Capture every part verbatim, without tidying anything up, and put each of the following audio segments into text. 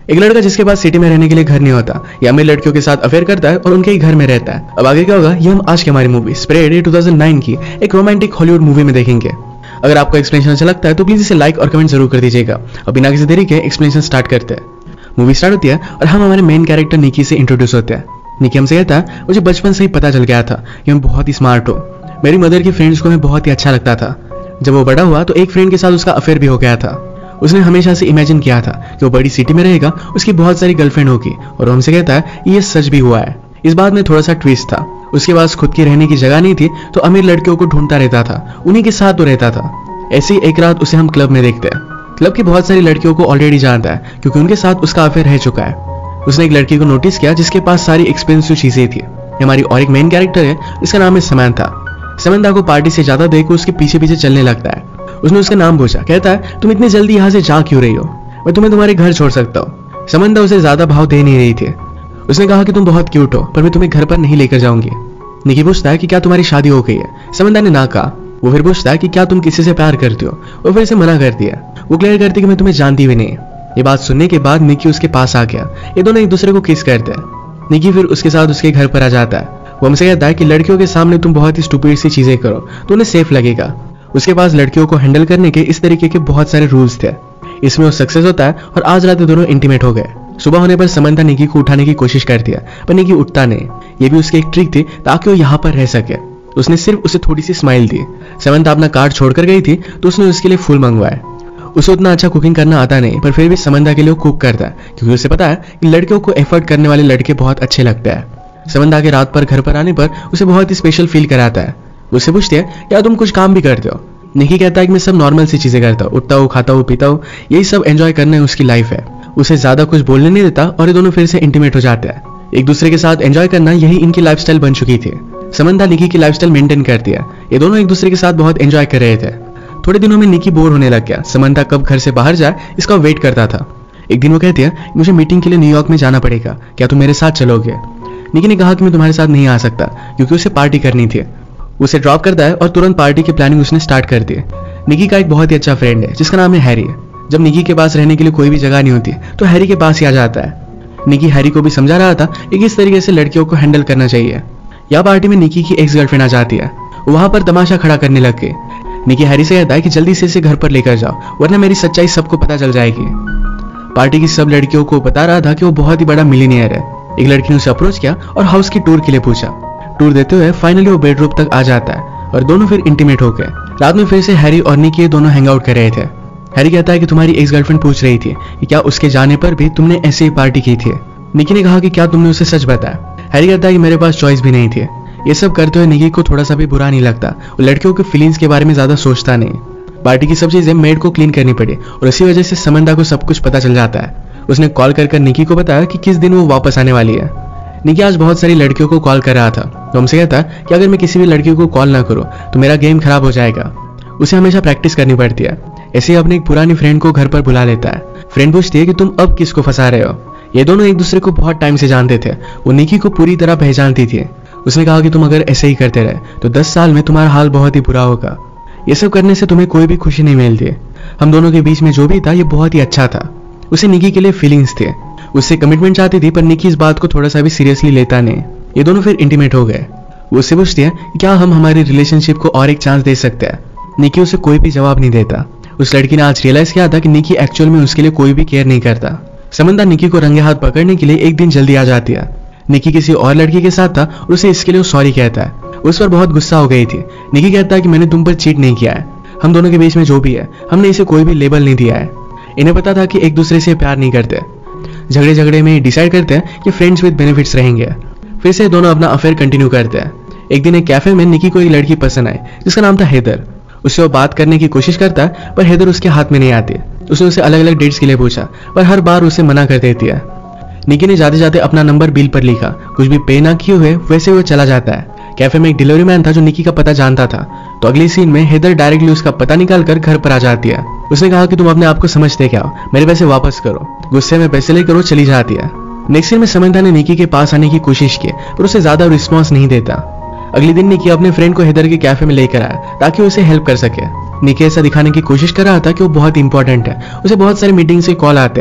एक लड़का जिसके पास सिटी में रहने के लिए घर नहीं होता, ये अमीर लड़कियों के साथ अफेयर करता है और उनके ही घर में रहता है। अब आगे क्या होगा ये हम आज की हमारी movie spread two thousand nine की एक रोमांटिक हॉलीवुड मूवी में देखेंगे। अगर आपको एक्सप्लेनेशन अच्छा लगता है तो प्लीज इसे लाइक और कमेंट जरूर कर दीजिएगा। अब बिना किसी देरी के एक्सप्लेनेशन स्टार्ट करते हैं। मूवी स्टार्ट होती है और हम हमारे मेन कैरेक्टर निकी से इंट्रोड्यूस होते हैं। निकी हमसे कहता है मुझे बचपन से ही पता चल गया था कि मैं बहुत ही स्मार्ट हूँ। मेरी मदर की फ्रेंड्स को मैं बहुत ही अच्छा लगता था। जब वो बड़ा हुआ तो एक फ्रेंड के साथ उसका अफेयर भी हो गया था। उसने हमेशा से इमेजिन किया था कि वो बड़ी सिटी में रहेगा, उसकी बहुत सारी गर्लफ्रेंड होगी और वो हमसे कहता है ये सच भी हुआ है। इस बात में थोड़ा सा ट्विस्ट था, उसके पास खुद की रहने की जगह नहीं थी तो अमीर लड़कियों को ढूंढता रहता था, उन्हीं के साथ तो रहता था। ऐसी एक रात उसे हम क्लब में देखते हैं। क्लब की बहुत सारी लड़कियों को ऑलरेडी जानता है क्योंकि उनके साथ उसका अफेयर रह चुका है। उसने एक लड़की को नोटिस किया जिसके पास सारी एक्सपेंसिव चीजें थी। हमारी और एक मेन कैरेक्टर है, इसका नाम है समंथा। समंथा को पार्टी से ज्यादा देख उसके पीछे पीछे चलने लगता है। उसने उसका नाम पूछा, कहता है तुम इतनी जल्दी यहाँ से जा क्यों रही हो, मैं तुम्हें तुम्हारे घर छोड़ सकता हूँ। समंथा उसे ज्यादा भाव दे नहीं रही थी। उसने कहा कि तुम बहुत क्यूट हो पर मैं तुम्हें घर पर नहीं लेकर जाऊंगी। निकी पूछता है कि क्या तुम्हारी शादी हो गई है। समंथा ने ना कहा। वो फिर पूछता है कि क्या तुम किसी से प्यार करती हो। वो फिर से मना कर दिया। वो क्लियर करती कि मैं तुम्हें जानती भी नहीं। ये बात सुनने के बाद निकी उसके पास आ गया। ये दोनों एक दूसरे को किस करते हैं। निकी फिर उसके साथ उसके घर पर आ जाता है। वो हमसे कहता है कि लड़कियों के सामने तुम बहुत ही स्टूपिड सी चीजें करो तो उन्हें सेफ लगेगा। उसके पास लड़कियों को हैंडल करने के इस तरीके के बहुत सारे रूल्स थे। इसमें वो सक्सेस होता है और आज रात दोनों इंटीमेट हो गए। सुबह होने पर समंथा निकी को उठाने की कोशिश करती है पर निकी उठता नहीं। ये भी उसकी एक ट्रिक थी ताकि वो यहाँ पर रह सके। उसने सिर्फ उसे थोड़ी सी स्माइल दी। समंथा अपना कार्ड छोड़कर गई थी तो उसने उसके लिए फूल मंगवाए। उसे उतना अच्छा कुकिंग करना आता नहीं पर फिर भी समंथा के लिए कुक करता है क्योंकि उसे पता है कि लड़कियों को एफर्ट करने वाले लड़के बहुत अच्छे लगते हैं। समंथा के रात पर घर पर आने पर उसे बहुत ही स्पेशल फील कराता है। उससे पूछती है क्या तुम कुछ काम भी करते हो। निकी कहता है कि मैं सब नॉर्मल सी चीजें करता हूँ, उठता हूँ, खाता हूँ, पीता हूँ, यही सब एंजॉय करना उसकी लाइफ है। उसे ज्यादा कुछ बोलने नहीं देता और ये दोनों फिर से इंटीमेट हो जाते हैं। एक दूसरे के साथ एंजॉय करना यही इनकी लाइफस्टाइल बन चुकी थी। समंथा निकी की लाइफस्टाइल मेंटेन करती है। ये दोनों एक दूसरे के साथ बहुत एंजॉय कर रहे थे। थोड़े दिनों में निकी बोर होने लग गया। समंथा कब घर से बाहर जाए इसका वेट करता था। एक दिन वो कहती है मुझे मीटिंग के लिए न्यूयॉर्क में जाना पड़ेगा, क्या तुम मेरे साथ चलोगे। निकी ने कहा कि मैं तुम्हारे साथ नहीं आ सकता क्योंकि उसे पार्टी करनी थी। उसे ड्रॉप करता है और तुरंत पार्टी की प्लानिंग उसने स्टार्ट कर दी। निकी का एक बहुत ही अच्छा फ्रेंड है जिसका नाम है हैरी। जब निकी के पास रहने के लिए कोई भी जगह नहीं होती तो हैरी के पास ही आ जाता है। निकी हैरी को भी समझा रहा था कि किस तरीके से लड़कियों को हैंडल करना चाहिए। यह पार्टी में निकी की एक्स गर्लफ्रेंड आ जाती है। वहां पर तमाशा खड़ा करने लग गई। निकी हैरी से कहता है कि जल्दी से इसे घर पर लेकर जाओ वरना मेरी सच्चाई सबको पता चल जाएगी। पार्टी की सब लड़कियों को बता रहा था कि वो बहुत ही बड़ा मिलीनियर है। एक लड़की ने उसे अप्रोच किया और हाउस की टूर के लिए पूछा। टूर देते हुए फाइनली वो बेडरूम तक आ जाता है और दोनों फिर इंटीमेट हो गए। रात में फिर से हैरी और निकी दोनों हैंग आउट कर रहे थे। हैरी कहता है कि तुम्हारी एक्स गर्लफ्रेंड पूछ रही थी कि क्या उसके जाने पर भी तुमने ऐसे ही पार्टी की थी। निकी ने कहा कि क्या तुमने उसे सच बताया। हैरी कहता है कि मेरे पास चॉइस भी नहीं थी। ये सब करते हुए निकी को थोड़ा सा भी बुरा नहीं लगता। वो लड़कियों के फीलिंग्स के बारे में ज्यादा सोचता नहीं। पार्टी की सब चीजें मेड को क्लीन करनी पड़ी और इसी वजह से समंथा को सब कुछ पता चल जाता है। उसने कॉल कर कर निकी को बताया कि किस दिन वो वापस आने वाली है। निकी आज बहुत सारी लड़कियों को कॉल कर रहा था तो हमसे कहता है कि अगर मैं किसी भी लड़की को कॉल ना करूं तो मेरा गेम खराब हो जाएगा। उसे हमेशा प्रैक्टिस करनी पड़ती है। ऐसे ही अपने एक पुरानी फ्रेंड को घर पर बुला लेता है। फ्रेंड पूछती है कि तुम अब किसको फंसा रहे हो। ये दोनों एक दूसरे को बहुत टाइम से जानते थे। वो निकी को पूरी तरह पहचानती थी। उसने कहा कि तुम अगर ऐसे ही करते रहे तो दस साल में तुम्हारा हाल बहुत ही बुरा होगा। ये सब करने से तुम्हें कोई भी खुशी नहीं मिलती। हम दोनों के बीच में जो भी था ये बहुत ही अच्छा था। उसे निकी के लिए फीलिंग्स थे। उससे कमिटमेंट चाहती थी पर निकी इस बात को थोड़ा सा भी सीरियसली लेता नहीं। ये दोनों फिर इंटीमेट हो गए। वो उससे पूछती है क्या हम हमारी रिलेशनशिप को और एक चांस दे सकते हैं। निकी उसे कोई भी जवाब नहीं देता। उस लड़की ने आज रियलाइज किया था कि निकी एक्चुअल में उसके लिए कोई भी केयर नहीं करता। समंथा निकी को रंगे हाथ पकड़ने के लिए एक दिन जल्दी आ जाती है। निकी किसी और लड़की के साथ था और उसे इसके लिए सॉरी कहता है। उस पर बहुत गुस्सा हो गई थी। निकी कहता है कि मैंने तुम पर चीट नहीं किया है। हम दोनों के बीच में जो भी है हमने इसे कोई भी लेबल नहीं दिया है। इन्हें पता था कि एक दूसरे से प्यार नहीं करते। झगड़े झगड़े में डिसाइड करते हैं कि फ्रेंड्स विद बेनिफिट्स रहेंगे। फिर से दोनों अपना अफेयर कंटिन्यू करते हैं। एक दिन एक कैफे में निकी को एक लड़की पसंद आई जिसका नाम था हेदर। उससे वो बात करने की कोशिश करता है पर हेदर उसके हाथ में नहीं आती। उसने उसे अलग अलग डेट्स के लिए पूछा पर हर बार उसे मना कर देती है। निकी ने जाते जाते अपना नंबर बिल पर लिखा। कुछ भी पे ना किए हुए वैसे वो चला जाता है। कैफे में एक डिलीवरी मैन था जो निकी का पता जानता था तो अगली सीन में हेदर डायरेक्टली उसका पता निकाल कर घर पर आ जाती है। उसने कहा कि तुम अपने आप को समझते क्या हो, मेरे पैसे वापस करो। गुस्से में पैसे लेकर वो चली जाती है। नेक्स्ट सीन में समंथा ने निकी के पास आने की कोशिश की पर उसे ज्यादा रिस्पॉन्स नहीं देता। अगले दिन निकी अपने फ्रेंड को हेदर के कैफे में लेकर आया ताकि उसे हेल्प कर सके। निकी ऐसा दिखाने की कोशिश कर रहा था कि वो बहुत इंपॉर्टेंट है। उसे बहुत सारे मीटिंग से कॉल आते हैं।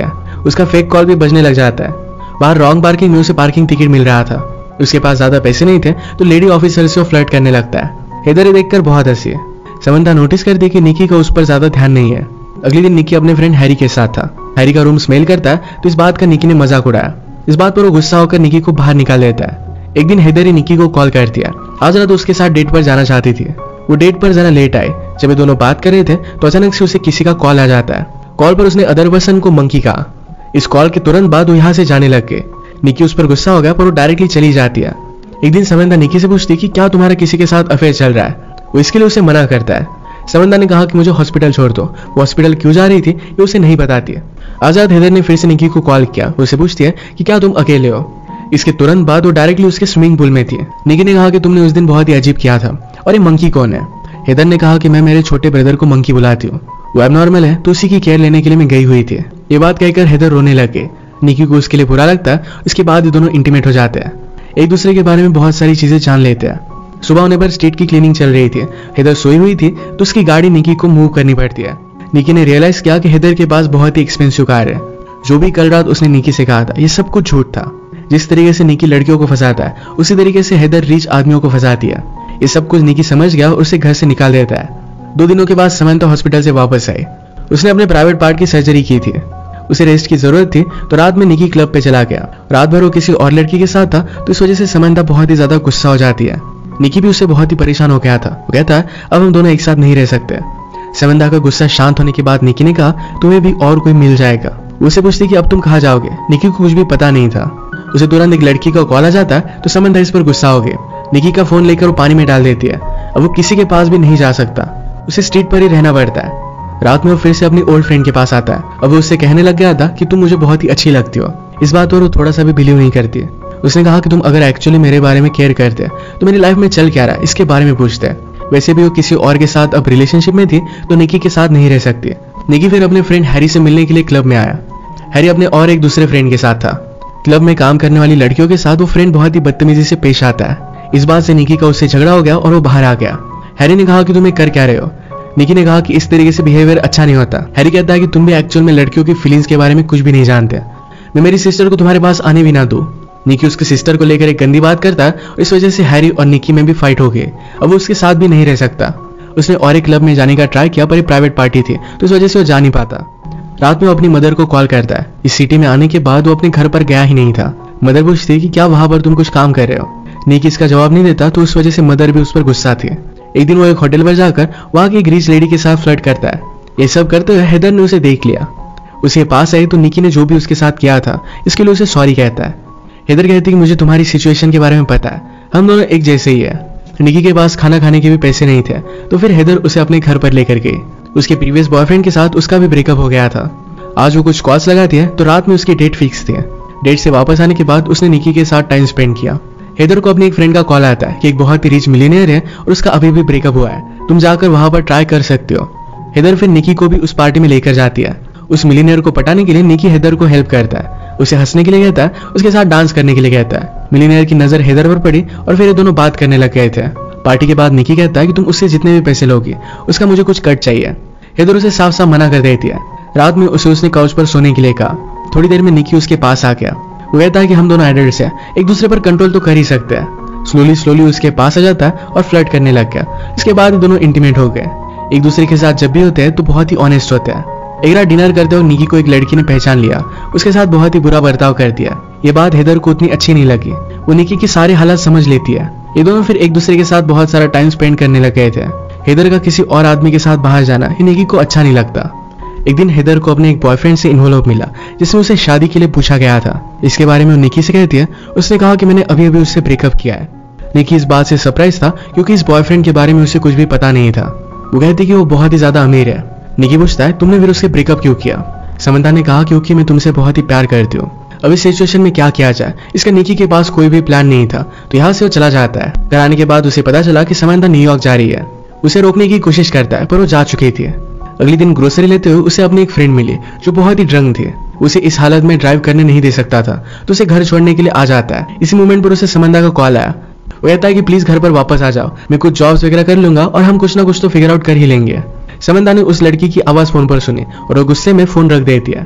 उसका फेक कॉल भी बजने लग जाता है। बाहर रॉन्ग पार्किंग में उसे पार्किंग टिकट मिल रहा था। उसके पास ज्यादा पैसे नहीं थे तो लेडी ऑफिसर से वो फ्लर्ट करने लगता है। हेदर ये देखकर बहुत हंसी। समंथा नोटिस करती कि निकी का उस पर ज्यादा ध्यान नहीं है। अगले दिन निकी अपने फ्रेंड हैरी के साथ था। हैरी का रूम स्मेल करता है तो इस बात का निकी ने मजाक उड़ाया। इस बात पर वो गुस्सा होकर निकी को बाहर निकाल देता है। एक दिन हेदर ही निकी को कॉल कर दिया। आज रात उसके साथ डेट पर जाना चाहती थी। वो डेट पर जरा लेट आई। जब ये दोनों बात कर रहे थे तो अचानक से उसे किसी का कॉल आ जाता है। कॉल पर उसने अदर पर्सन को मंकी कहा। इस कॉल के तुरंत बाद वो यहाँ से जाने लग गए। निकी उस पर गुस्सा हो गया पर वो डायरेक्टली चली जाती है। एक दिन समंथा निकी से पूछती कि क्या तुम्हारा किसी के साथ अफेयर चल रहा है। वो इसके लिए उसे मना करता है। समंथा ने कहा कि मुझे हॉस्पिटल छोड़ दो। वो हॉस्पिटल क्यों जा रही थी ये उसे नहीं बताती है। आजाद हेदर ने फिर से निकी को कॉल किया। उसे पूछती है कि क्या तुम अकेले हो। इसके तुरंत बाद वो डायरेक्टली उसके स्विमिंग पूल में थी। निकी ने कहा कि तुमने उस दिन बहुत ही अजीब किया था और ये मंकी कौन है। हेदर ने कहा कि मैं मेरे छोटे ब्रदर को मंकी बुलाती हूँ। वो एबनॉर्मल है तो उसी की केयर लेने के लिए मैं गई हुई थी। ये बात कहकर हेदर रोने लगे। निकी को उसके लिए बुरा लगता है। उसके बाद ये दोनों इंटीमेट हो जाते हैं। एक दूसरे के बारे में बहुत सारी चीजें जान लेते हैं। सुबह होने पर स्ट्रीट की क्लीनिंग चल रही थी। हेदर सोई हुई थी तो उसकी गाड़ी निकी को मूव करनी पड़ती है। निकी ने रियलाइज किया कि हेदर के पास बहुत ही एक्सपेंसिव कार है। जो भी कल रात उसने निकी से कहा था ये सब कुछ झूठ था। जिस तरीके से निकी लड़कियों को फंसाता है उसी तरीके से हेदर रिच आदमियों को फंसाती है। ये सब कुछ निकी समझ गया और उसे घर से निकाल देता है। दो दिनों के बाद समंथा हॉस्पिटल से वापस आई। उसने अपने प्राइवेट पार्ट की सर्जरी की थी। उसे रेस्ट की जरूरत थी तो रात में निकी क्लब पे चला गया। रात भर वो किसी और लड़की के साथ था तो इस वजह से समंथा बहुत ही ज्यादा गुस्सा हो जाती है। निकी भी उससे बहुत ही परेशान हो गया था। वो कहता है अब हम दोनों एक साथ नहीं रह सकते। समंथा का गुस्सा शांत होने के बाद निकी ने कहा तुम्हें भी और कोई मिल जाएगा। उसे पूछती कि अब तुम कहाँ जाओगे। निकी को कुछ भी पता नहीं था। उसे तुरंत एक लड़की का कॉल आ जाता है तो समंथा इस पर गुस्सा हो गई। निकी का फोन लेकर वो पानी में डाल देती है। अब वो किसी के पास भी नहीं जा सकता। उसे स्ट्रीट पर ही रहना पड़ता है। रात में वो फिर से अपनी ओल्ड फ्रेंड के पास आता है। अब वो उससे कहने लग गया था कि तुम मुझे बहुत ही अच्छी लगती हो। इस बात पर वो थोड़ा सा भी बिलीव नहीं करती। उसने कहा कि तुम अगर एक्चुअली मेरे बारे में केयर करते तो मेरी लाइफ में चल क्या रहा है इसके बारे में पूछते। वैसे भी वो किसी और के साथ अब रिलेशनशिप में थी तो निकी के साथ नहीं रह सकती। निकी फिर अपने फ्रेंड हैरी से मिलने के लिए क्लब में आया। हैरी अपने और एक दूसरे फ्रेंड के साथ था। क्लब में काम करने वाली लड़कियों के साथ वो फ्रेंड बहुत ही बदतमीजी से पेश आता है। इस बात से निकी का उससे झगड़ा हो गया और वो बाहर आ गया। हैरी ने कहा कि तुम कर क्या रहे हो। निकी ने कहा कि इस तरीके से बिहेवियर अच्छा नहीं होता। हैरी कहता है कि तुम भी एक्चुअल में लड़कियों की फीलिंग्स के बारे में कुछ भी नहीं जानते। मैं मेरी सिस्टर को तुम्हारे पास आने भी ना दूं। निकी उसकी सिस्टर को लेकर एक गंदी बात करता है और इस वजह से हैरी और निकी में भी फाइट हो गई। अब वो उसके साथ भी नहीं रह सकता। उसने और एक क्लब में जाने का ट्राई किया पर प्राइवेट पार्टी थी तो इस वजह से वो जा नहीं पाता। रात में वो अपनी मदर को कॉल करता है। इस सिटी में आने के बाद वो अपने घर पर गया ही नहीं था। मदर पूछती कि क्या वहां पर तुम कुछ काम कर रहे हो। निकी इसका जवाब नहीं देता तो उस वजह से मदर भी उस पर गुस्सा थी। एक दिन वो एक होटल पर जाकर वहां की एक रिच लेडी के साथ फ्लर्ट करता है। ये सब करते हुए हेदर ने उसे देख लिया। उसके पास आई तो निकी ने जो भी उसके साथ किया था इसके लिए उसे सॉरी कहता है। हेदर कहती कि मुझे तुम्हारी सिचुएशन के बारे में पता है। हम दोनों एक जैसे ही है। निकी के पास खाना खाने के भी पैसे नहीं थे तो फिर हेदर उसे अपने घर पर लेकर गई। उसके प्रीवियस बॉयफ्रेंड के साथ उसका भी ब्रेकअप हो गया था। आज वो कुछ कॉल्स लगाती है तो रात में उसकी डेट फिक्स थी। डेट से वापस आने के बाद उसने निकी के साथ टाइम स्पेंड किया। हेदर को अपनी एक फ्रेंड का कॉल आता है कि एक बहुत ही रिच मिलियनियर है और उसका अभी भी ब्रेकअप हुआ है। तुम जाकर वहां पर ट्राई कर सकते हो। हेदर फिर निकी को भी उस पार्टी में लेकर जाती है। उस मिलियनियर को पटाने के लिए निकी हेदर को हेल्प करता है। उसे हंसने के लिए कहता है, उसके साथ डांस करने के लिए कहता है। मिलियनियर की नजर हेदर पर पड़ी और फिर ये दोनों बात करने लग गए थे। पार्टी के बाद निकी कहता है कि तुम उससे जितने भी पैसे लोगी उसका मुझे कुछ कट चाहिए। हेदर उसे साफ साफ मना कर देती है। रात में उसे उसने काउच पर सोने के लिए कहा। थोड़ी देर में निकी उसके पास आ गया। वो कहता है कि हम दोनों एडल्ट्स हैं, एक दूसरे पर कंट्रोल तो कर ही सकते हैं। स्लोली स्लोली उसके पास आ जाता है और फ्लर्ट करने लग गया। इसके बाद दोनों इंटीमेट हो गए। एक दूसरे के साथ जब भी होते हैं तो बहुत ही ऑनेस्ट होते हैं। एक रात डिनर करते हुए निकी को एक लड़की ने पहचान लिया। उसके साथ बहुत ही बुरा बर्ताव कर दिया। ये बात हेदर को उतनी अच्छी नहीं लगी। वो निकी की सारे हालात समझ लेती है। ये दोनों फिर एक दूसरे के साथ बहुत सारा टाइम स्पेंड करने लग गए थे। हेदर का किसी और आदमी के साथ बाहर जाना ये निकी को अच्छा नहीं लगता। एक दिन हेदर को अपने एक बॉयफ्रेंड से इन्वॉल्व मिला जिसमें उसे शादी के लिए पूछा गया था। इसके बारे में वो निकी से कहती है। उसने कहा कि मैंने अभी अभी उससे ब्रेकअप किया है। निकी इस बात से सरप्राइज था क्योंकि इस बॉयफ्रेंड के बारे में उसे कुछ भी पता नहीं था। वो कहती कि वो बहुत ही ज्यादा अमीर है। निकी पूछता है तुमने फिर उससे ब्रेकअप क्यों किया। समंथा ने कहा क्योंकि मैं तुमसे बहुत ही प्यार करती हूँ। अब इस सिचुएशन में क्या किया जाए, इसका निकी के पास कोई भी प्लान नहीं था तो यहाँ से वो चला जाता है। घर आने के बाद उसे पता चला कि समंथा न्यूयॉर्क जा रही है। उसे रोकने की कोशिश करता है पर वो जा चुकी थी। अगले दिन ग्रोसरी लेते हुए उसे अपनी एक फ्रेंड मिली जो बहुत ही ड्रंक थी। उसे इस हालत में ड्राइव करने नहीं दे सकता था तो उसे घर छोड़ने के लिए आ जाता है। इसी मोमेंट पर उसे समंथा का कॉल आया। वो कहता है कि प्लीज घर पर वापस आ जाओ, मैं कुछ जॉब्स वगैरह कर लूंगा और हम कुछ ना कुछ तो फिगर आउट कर ही लेंगे। समंथा ने उस लड़की की आवाज फोन पर सुनी और वो गुस्से में फोन रख देती है।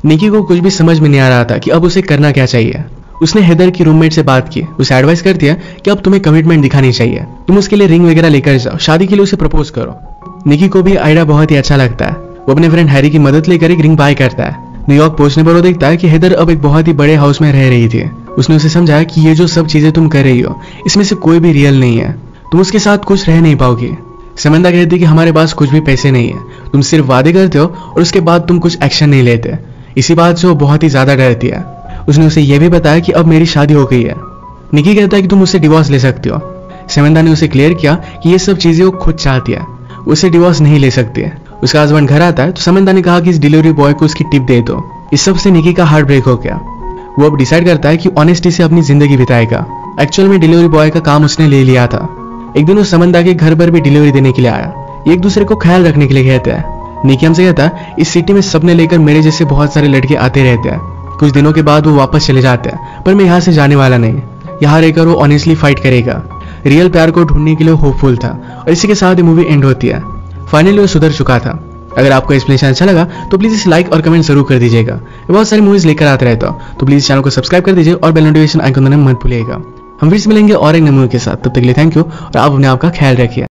निकी को कुछ भी समझ में नहीं आ रहा था कि अब उसे करना क्या चाहिए। उसने हेदर की रूममेट से बात की, उसे एडवाइस कर दिया कि अब तुम्हें कमिटमेंट दिखानी चाहिए, तुम उसके लिए रिंग वगैरह लेकर जाओ, शादी के लिए उसे प्रपोज करो। निकी को भी आइडिया बहुत ही अच्छा लगता है। वो अपने फ्रेंड हैरी की मदद लेकर एक रिंग बाय करता है। न्यूयॉर्क पहुंचने पर वो देखता है कि हेदर अब एक बहुत ही बड़े हाउस में रह रही थी। उसने उसे समझाया कि ये जो सब चीजें तुम कर रही हो इसमें से कोई भी रियल नहीं है, तुम उसके साथ कुछ रह नहीं पाओगी। समंदा कहती है कि हमारे पास कुछ भी पैसे नहीं है, तुम सिर्फ वादे करते हो और उसके बाद तुम कुछ एक्शन नहीं लेते। इसी बात से वो बहुत ही ज्यादा डरती है। उसने उसे यह भी बताया कि अब मेरी शादी हो गई है। निकी कहता है कि तुम उससे डिवोर्स ले सकती हो। समंदा ने उसे क्लियर किया कि ये सब चीजें वो खुद चाहती है, उसे डिवोर्स नहीं ले सकती है। उसका हस्बैंड घर आता है तो समंदा ने कहा कि इस डिलीवरी बॉय को उसकी टिप दे दो। इस सब से निकी का हार्ट ब्रेक हो गया। वो अब डिसाइड करता है कि ऑनेस्टी से अपनी जिंदगी बिताएगा। एक्चुअल में डिलीवरी बॉय का काम उसने ले लिया था। एक दिन वो समंदा के घर पर भी डिलीवरी देने के लिए आया। एक दूसरे को ख्याल रखने के लिए कहते हैं। निकी हमसे कहता है इस सिटी में सपने लेकर मेरे जैसे बहुत सारे लड़के आते रहते हैं, कुछ दिनों के बाद वो वापस चले जाते हैं, पर मैं यहाँ से जाने वाला नहीं। यहाँ रहकर वो ऑनेस्टली फाइट करेगा। रियल प्यार को ढूंढने के लिए होपफुल था और इसी के साथ ये मूवी एंड होती है। फाइनली वो सुधर चुका था। अगर आपको एक्सप्लेनेशन अच्छा लगा तो प्लीज इसे लाइक और कमेंट जरूर कर दीजिएगा। बहुत सारी मूवीज लेकर आते रहता हूँ तो प्लीज चैनल को सब्सक्राइब कर दीजिए और बेल नोटिफिकेशन आइकन दबाना मत भूलिएगा। हम फिर से मिलेंगे और एक नए मूवी के साथ, तब तक के लिए थैंक यू और आप अपने आप का ख्याल रखिए।